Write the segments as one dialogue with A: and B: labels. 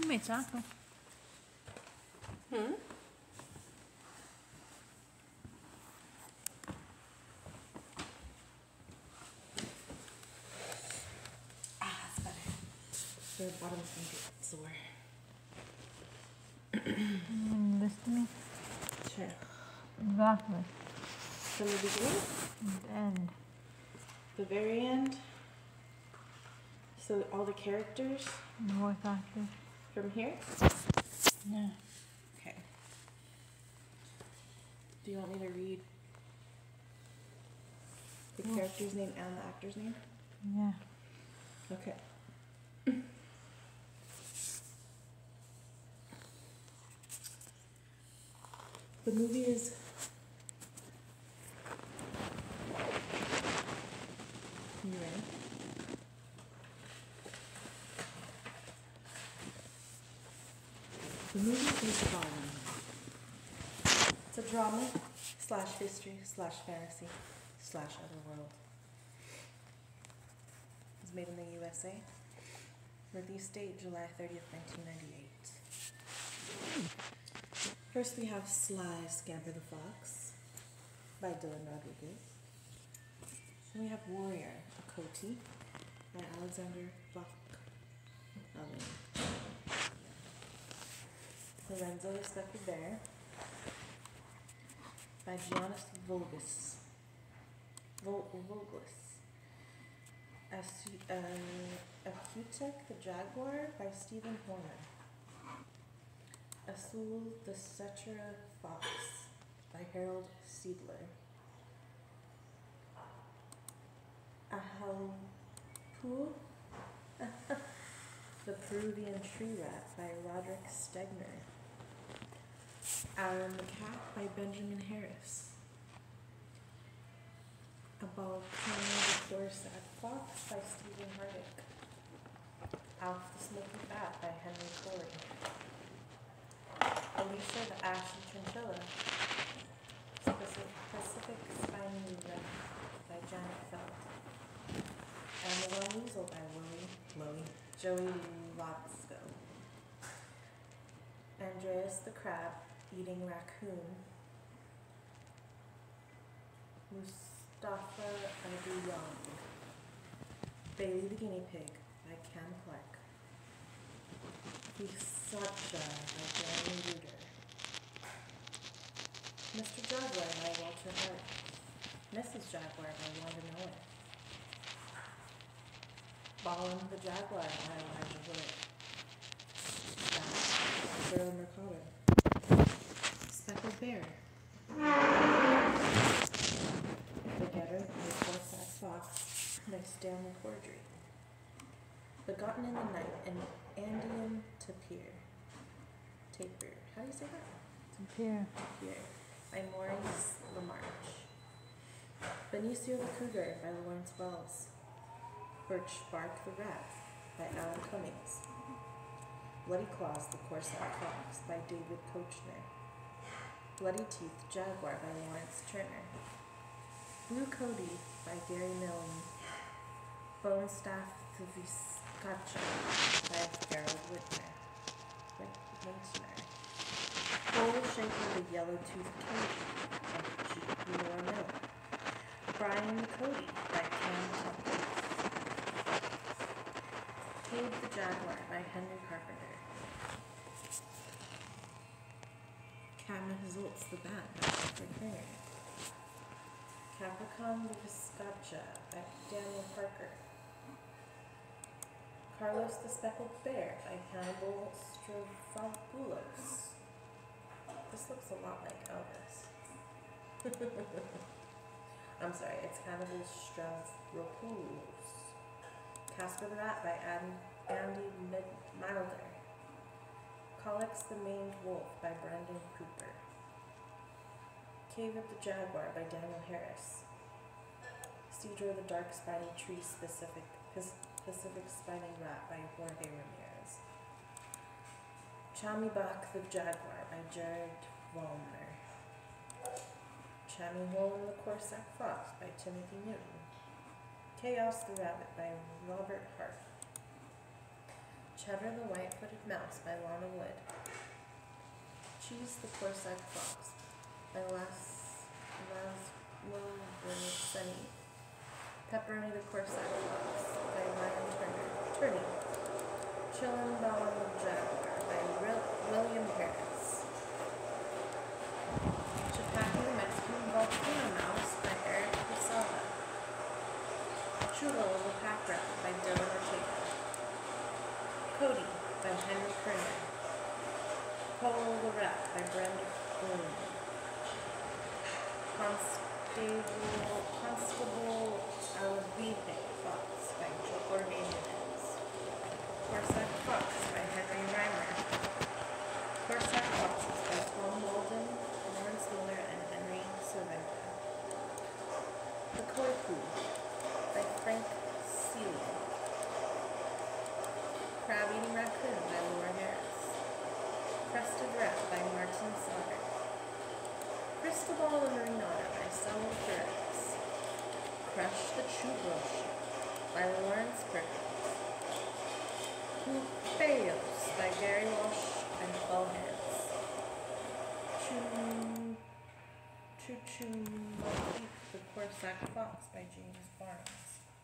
A: made taco.
B: Hmm? Ah, that's better. Your bottom's gonna get sore.
A: Listen to me.
B: Sure.
A: Exactly.
B: From the beginning?
A: The end.
B: The very end? So all the characters
A: The voice actor.
B: from here?
A: Yeah.
B: Okay. Do you want me to read the character's name and the actor's name?
A: Yeah.
B: Okay. The movie is you ready? The movie is It's a drama / history / fantasy / otherworld. It was made in the USA. Release date July 30th, 1998. First we have Sly Scamper the Fox by Dylan Rodriguez. Then we have Warrior, a Coty by Alexander Bach. Lorenzo the Speckled Bear by Giannis Vulgus. Akutek the Jaguar by Stephen Horner. Azul the Cetera Fox by Harold Seidler. Ahalpu the Peruvian Tree Rat by Roderick Stegner. Aaron the Cat by Benjamin Harris. A Volcano the Dorset Fox by Stephen Hardick. Alf the Smoky Bat by Henry Corey. Alicia the Ashy Chinchilla. Pacific Spiny Rat by Janet Feld. Amazon Weasel by Joey Watzko. Andreas the Crab Eating Raccoon. Mustafa Abu Young. Bailey the Guinea Pig by Cam Clark. Fisacha by Danny Reuter. Mr. Jaguar by Walter Hart. Mrs. Jaguar by Wanda Miller. Ballin the Jaguar by Elijah Wood. Girl Mercado. Speckled Bear. The Getter by Corsac Fox by Stanley Cordry. Begotten in the Night and Andean Tapir. How do you say that?
A: Tapir.
B: Tapir by Maurice LaMarche. Benicio the Cougar by Lawrence Wells. Birch Bark the Rat by Alan Cummings. Bloody Claws the Corsac Fox by David Koechner. Bloody Teeth Jaguar by Lawrence Turner. Blue Cody by Gary Milne. Bone Staff the Viscacha by Harold Whitner. Bull Shaker the Yellow-Toothed Cage by Laura Miller. Brian the Cody by Cam Tucker. Cave the Jaguar by Henry Carpenter. Camazults the Bat by Jeffrey Kerr. Capricorn the Viscacha by Daniel Parker. Carlos the Speckled Bear by Hannibal Stravopoulos. This looks a lot like Elvis. I'm sorry, it's Hannibal Stravopoulos. Casper the Rat by Andy Milder. Colex the Maned Wolf by Brendan Cooper. Cave of the Jaguar by Daniel Harris. Cedro the Dark Spiny Tree Pacific Spiny Rat by Jorge Ramirez. Chamibak the Jaguar by Jared Vollmer. Chammy Hole in the Corsac Fox by Timothy Newton. Chaos the Rabbit by Robert Hart. Cheddar the White-Footed Mouse by Lana Wood. Cheese the Corsac Fox by Laszlo Berniceni. Pepperoni the Corsac Fox by Ryan Turney. Chillendon Jaguar by William Harris. Chipaki the Mexican Volcano Mouse by Eric Quesada. Chulo the Pack Rat by Dylan Ortega. Cody by Henry Kerner. Polo the Rat by Brenda Bloom. Constable Alabite Fox by Jorge Jimenez. Corsac Fox by Henry Reimer. Corsac Foxes by Tom Walden, Lawrence Miller, and Henry Cervenka. The Koi Poo by Frank Seeley. Crab-Eating Raccoon by Laura Harris. Crested Rat by Martin Slaughter. Cristobal the Marine Otter by Saul Perez. Crush the Chubroche by Lawrence Perkins. Cupeos by Gary Walsh and Paul Hands. Motif the Corsac Fox by James Barnes.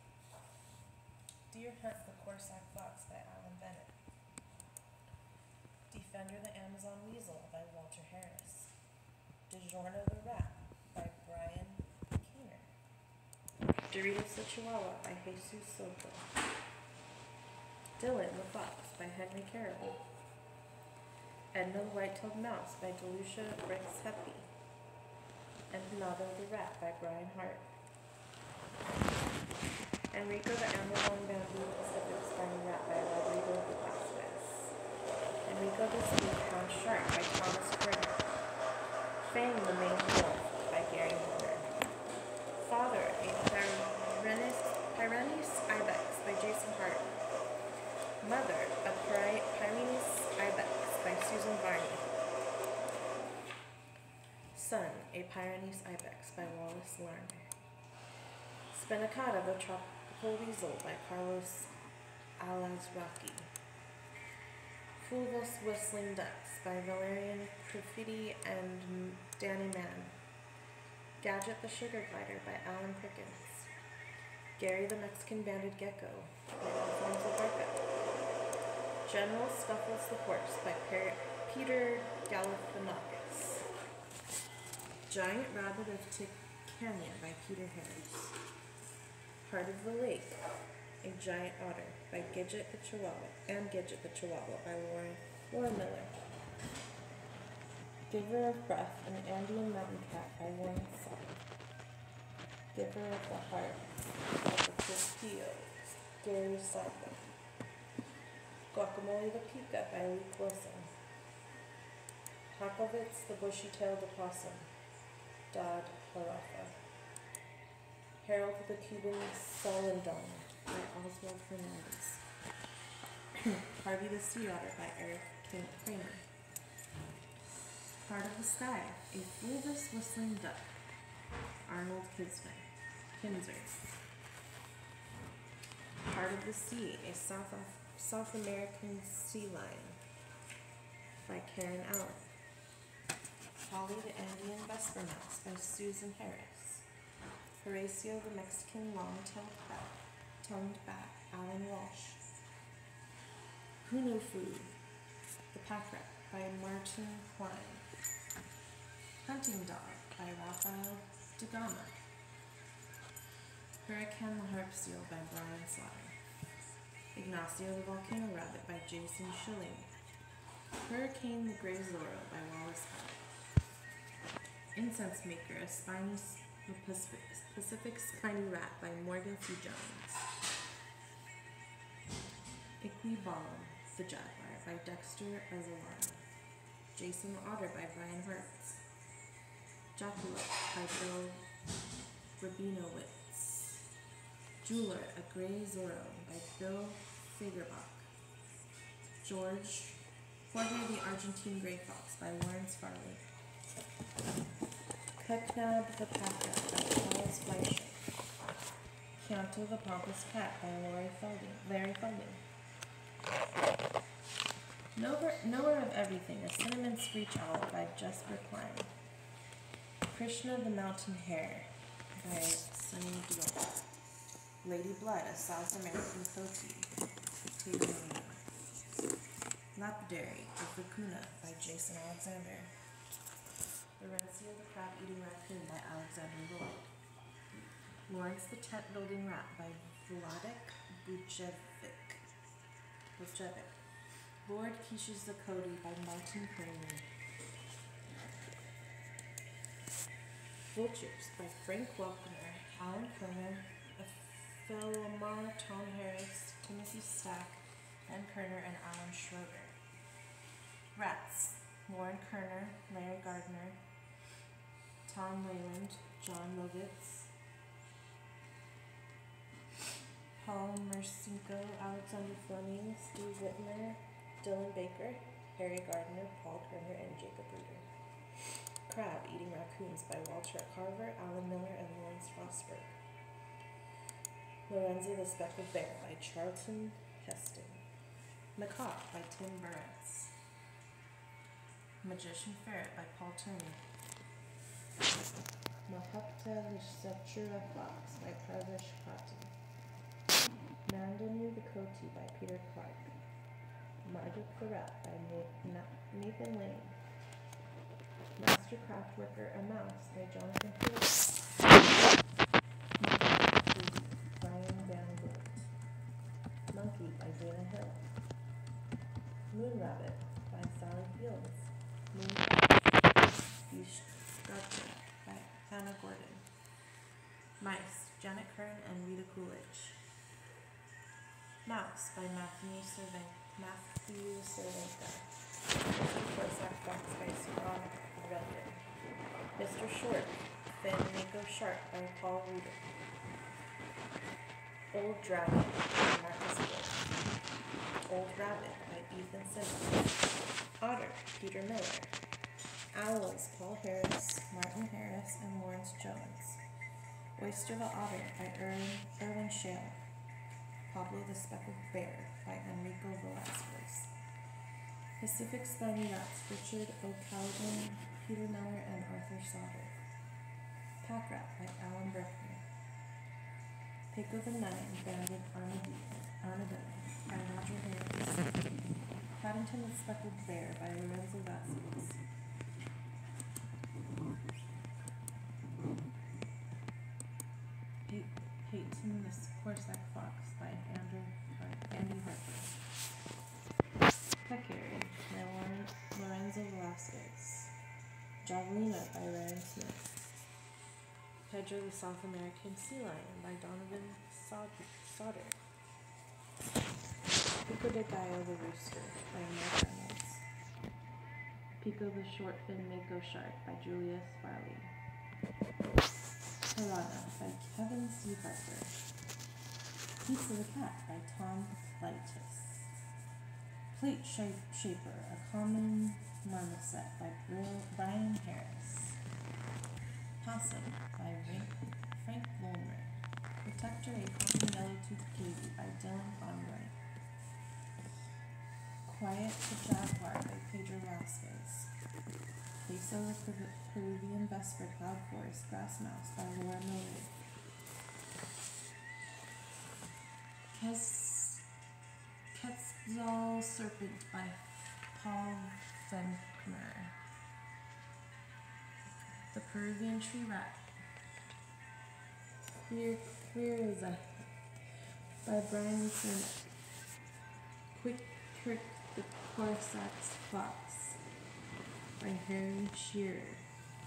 B: Deer Hunt the Corsac Fox by Alan Bennett. Defender the Amazon Weasel by Walter Harris. DiGiorno the Rat by Brian Keener. Doritos the Chihuahua by Jesus Soto. Dylan the Fox by Henry Carroll. Edna the White-Tailed Mouse by Delucia Rex-Heppy. Empinado the Rat by Brian Hart. Enrico the Amazon Bamboo Pacific Spiny Rat by Rodrigo Velázquez. Enrico the Sleuth-Hound Shark by Thomas Kerner. Fang the Maned Wolf by Gary Horner. Father, a Pyrenees Ibex by Jason Hart. Mother, a Pyrenees Ibex by Susan Varney. Son, a Pyrenees Ibex by Wallace Larner. Spenacata the Tropical Weasel by Carlos Alazraqui. Fulvous Whistling Ducks by Valerian Profiti and Danny Mann. Gadget the Sugar Glider by Alan Perkins. Gary the Mexican Banded Gecko by Alfonso Barca. General Scuffles the Horse by Peter Galifianakis. Giant Rabbit of Ticania by Peter Harris. Heart of the Lake, a Giant Otter by Gidget the Chihuahua by Laura Miller. Giver of Breath, an Andean Mountain Cat by Warren Song. Giver of the Heart by the Crispios, Gary Sarko. Guacamole the Pica by Luke Wilson. Hakovitz the Bushy-Tailed Opossum, Dodd Harafa. Harold the Cuban Solendon by Oswald Fernandez. Harvey the Sea Otter by Eric Kramer. Heart of the Sky, a Fulvous Whistling Duck, Arnold Kinzer. Heart of the Sea, a South American sea lion by Karen Allen. Polly the Andean Vesper Mouse by Susan Harris. Horatio the Mexican Long-Tongued Bat, Alan Walsh. Huno Food, the Pack Rat by Martin Klein. Hunting Dog by Rafael DeGama. Hurricane the Harp Seal by Brian Slaughter. Ignacio the Volcano Rabbit by Jason Schilling. Hurricane the Gray Zorro by Wallace Hunt. Incense Maker, a Pacific Spiny Rat by Morgan C. Jones. Equibalum, the Jaguar by Dexter Azzolano. Jason the Otter by Brian Hertz. Jackalope by Bill Rabinowitz. Jeweler, a Gray Zorro by Bill Fagerbach. Jorge the Argentine Gray Fox by Lawrence Farley. Cutnab the Pack Rat by Charles Fleischer. Chianto the Pompous Cat by Larry Felding. Knower of Everything, a cinnamon screech owl by Jesper Klein. Krishna the Mountain Hare by Sunny Deol. Lady Blood, a South American coati, Taylor Williams. Lapidary, the Vicuna by Jason Alexander. Lorenzo the Crab-Eating Raccoon by Alexander Lloyd. Lawrence the Tent-Building Rat by Vladek Bujevic. Lord Keish's the Cody by Martin Kramer. Vultures by Frank Welkener, Alan Kerner, Philomar, Tom Harris, Timothy Stack, Ben Kerner, and Alan Schroeder. Rats, Lauren Kerner, Larry Gardner, Tom Leyland, John Lovitz, Paul Mercinko, Alexander Fleming, Steve Whitmer, Dylan Baker, Harry Gardner, Paul Kerner, and Jacob Reeder. Crab-Eating Raccoons by Walter Carver, Alan Miller, and Lawrence Rosberg. Lorenzo the Speckled Bear by Charlton Heston. Macabre by Tim Burns. Magician Ferret by Paul Turney. Mahakta the Satura Fox by Parvesh Pati. Mandanu the Coati by Peter Clark. Marduk the Rat by Nathan Lane. Master Craft Worker, a Mouse by Jonathan Phillips. Brian Van Voort. Monkey by Dana Hill. Moon Rabbit by Sally Fields. Moon Sculpture by Hannah Gordon. Mice, Janet Kern and Rita Coolidge. Mouse by Matthew Cervenka. Mr. Fox by Suran Redden. Mr. Short, Finn Mako Shark by Paul Rudin. Old Dragon by Marcus Wood. Old Rabbit by Ethan Simmons. Otter, Peter Miller. Owls, Paul Harris, Martin Harris, and Lawrence Jones. Oyster the Otter by Erwin Shale. Pablo the Speckled Bear by Enrico Velasquez. Pacific Spiny Rats, Richard O'Callaghan, Peter Miller, and Arthur Sauter. Pack Rat by Alan Breckner. Pico the Nine, Banded Armadillo by Roger Harris. Paddington the Speckled Bear by Lorenzo Vasquez. Peyton the Corsac Fox by Andy Harper. Peccary by Lorenzo Velasquez. Javelina by Ryan Smith. Pedro the South American Sea Lion by Donovan Sauter. Pico de Gallo the Rooster by Mark Reynolds. Pico the Short-Fin Mako Shark by Julius Farley. Piranha by Kevin C. Harper. Pizza the Cat by Tom Leitis. Plate Shaper, a common marmoset by Brian Harris. Possum by Frank Volmer. Protector, a common yellow-toothed kiwi by Dylan Conroy. Quiet the Jaguar by Pedro Vasquez. Queso the Peruvian Vesper Cloud Forest Grass Mouse by Laura Miller. Quetzal Serpent by Paul Venkner. The Peruvian Tree Rat. Queerza by Brian Smith. Quick Trick the Corsax Fox by Harry Shearer.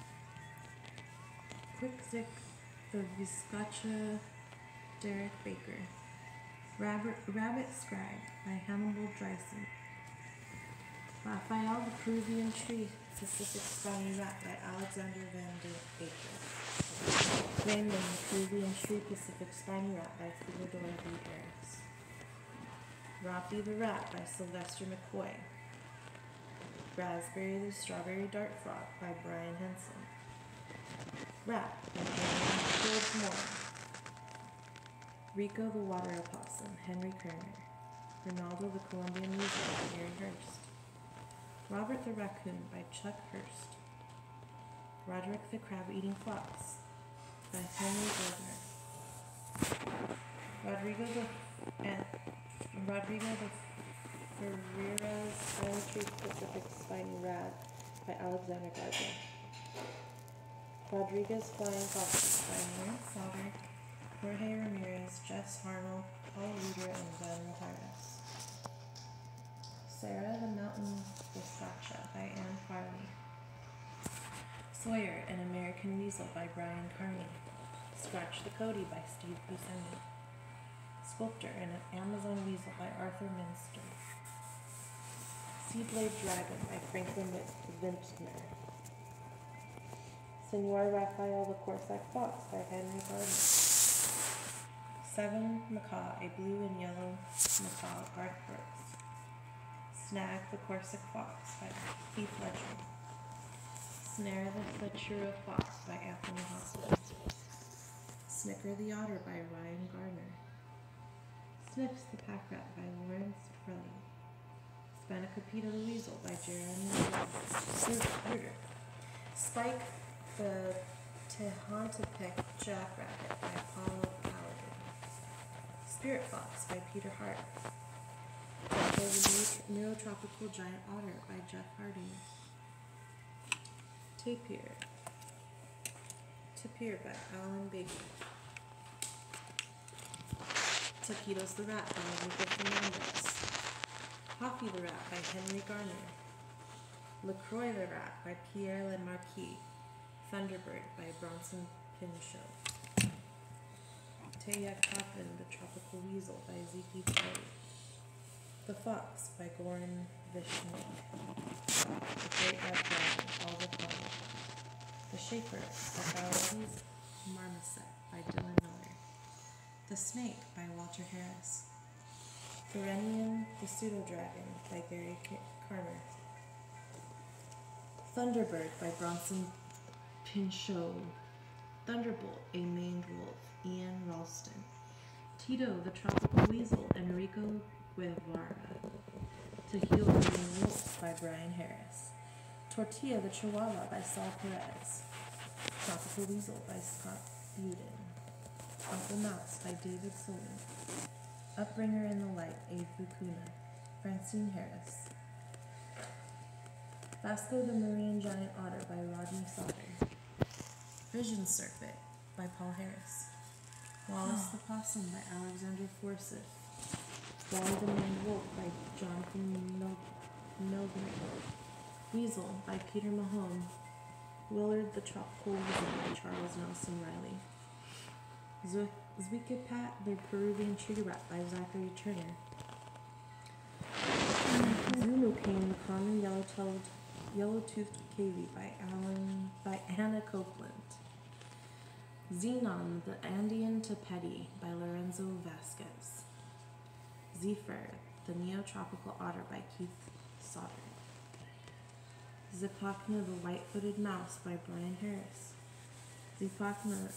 B: Quick Zick the Vizcacha Derek Baker. Rabbit Scribe by Hannibal Dryson. Raphael the Peruvian Tree Pacific Spiny Rat by Alexander Van Baker. Raymond the Peruvian Tree Pacific Spiny Rat by Theodore B. Harris. Robbie the Rat by Sylvester McCoy. Raspberry the Strawberry Dart Frog by Brian Henson. Rat by George Moore. Rico the Water Opossum, Henry Kerner. Ronaldo the Colombian Weasel by Harry Hurst. Robert the Raccoon by Chuck Hurst. Roderick the Crab-Eating Fox by Henry Gardner. Rodrigo the Ferreira's Silent Tree Pacific Spiny Rat by Alexander Gardner. Rodriguez Flying Foxes by Lawrence Sauter, Jorge Ramirez, Jess Harnell, Paul Luder, and Glenn Tyrus. Sarah the Mountain Focaccia by Anne Farley. Sawyer, An American Weasel by Brian Carney. Scratch the Cody by Steve Buscemi. Sculptor, An Amazon Weasel by Arthur Minster. Seablade Dragon by Franklin Vintner. Senor Raphael the Corsac Fox by Henry Gardner. Seven Macaw, a blue and yellow macaw, Garth Brooks. Snag the Corsac Fox by Keith Ledger. Snare the Fletchero Fox by Anthony Hoskins. Snicker the Otter by Ryan Gardner. Snips the Pack Rat by Lawrence Frelly. Spanakopita the Weasel by Jeremy Ruder. Spike the Tehuantepec Jackrabbit by Paulo Paladin. Spirit Fox by Peter Hart. The Neurotropical Giant Otter by Jeff Harding. Tapir by Alan Baker. Taquitos the Rat by Lucas Fernandez. Hoppy the Rat by Henry Garner. LaCroix the Rat by Pierre Lemarquis. Thunderbird by Bronson Pinchot. Teya Coffin the Tropical Weasel by Zeke Kelly. The Fox by Goran Vishnik. The Great Red Dragon, All the Fun. The Shaper by Valeries Marmoset by Dylan Miller. The Snake by Walter Harris. Thorenian the Pseudo-Dragon by Gary Carter. Thunderbird by Bronson Pinchot. Thunderbolt, a Maned Wolf, Ian Ralston. Tito the Tropical Weasel, Enrico Guevara. To Heal the Green Wolf by Brian Harris. Tortilla the Chihuahua by Saul Perez. Tropical Weasel by Scott Buden. Uncle Mouse by David Sullivan. Upringer in the Light, Abe Bukuna. Francine Harris. Vasco the Marine Giant Otter by Rodney Sauter. Vision Serpent by Paul Harris. Wallace the Possum by Alexander Forsyth. Wally the Maned Wolf by Jonathan Milgram. Weasel by Peter Mahone. Willard the Tropical Weasel by Charles Nelson Riley. Zwickapat the Peruvian Tree Rat by Zachary Turner. Zulu King the Common Yellow-Toothed Cavy by Anna Copeland. Xenon the Andean Tapeti by Lorenzo Vasquez. Zephyr the Neotropical Otter by Keith Sauter. Zipacna the White-Footed Mouse by Brian Harris. Zipacna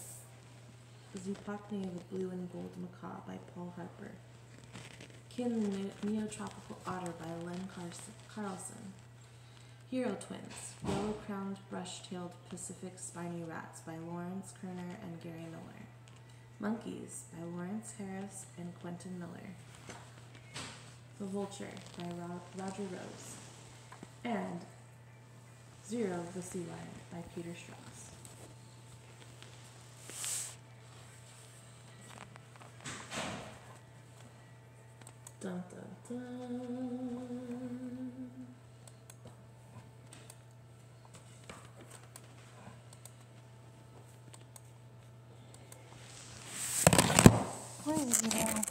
B: the Blue and Gold Macaw by Paul Harper. Kin the Neotropical Otter by Len Carlson. Hero Twins, Yellow-Crowned Brush-Tailed Pacific Spiny Rats by Lawrence Kerner and Gary Miller. Monkeys by Lawrence Harris and Quentin Miller. The Vulture by Roger Rose. And Zero the Sea Lion by Peter Strauss. Dun dun dun.
A: Where is it at?